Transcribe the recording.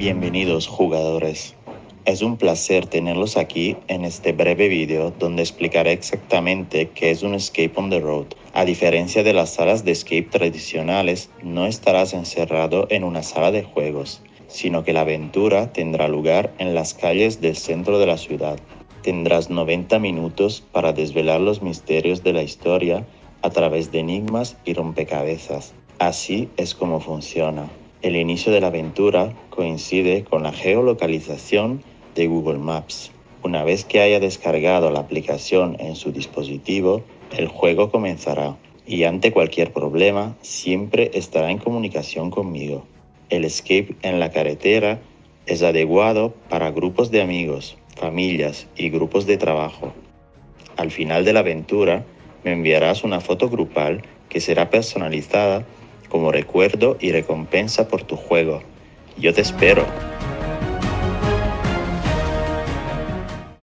Bienvenidos jugadores. Es un placer tenerlos aquí en este breve video donde explicaré exactamente qué es un escape on the road. A diferencia de las salas de escape tradicionales, no estarás encerrado en una sala de juegos, sino que la aventura tendrá lugar en las calles del centro de la ciudad. Tendrás 90 minutos para desvelar los misterios de la historia a través de enigmas y rompecabezas. Así es como funciona. El inicio de la aventura coincide con la geolocalización de Google Maps. Una vez que haya descargado la aplicación en su dispositivo, el juego comenzará y ante cualquier problema siempre estará en comunicación conmigo. El escape en la carretera es adecuado para grupos de amigos, familias y grupos de trabajo. Al final de la aventura me enviarás una foto grupal que será personalizada como recuerdo y recompensa por tu juego. Yo te espero.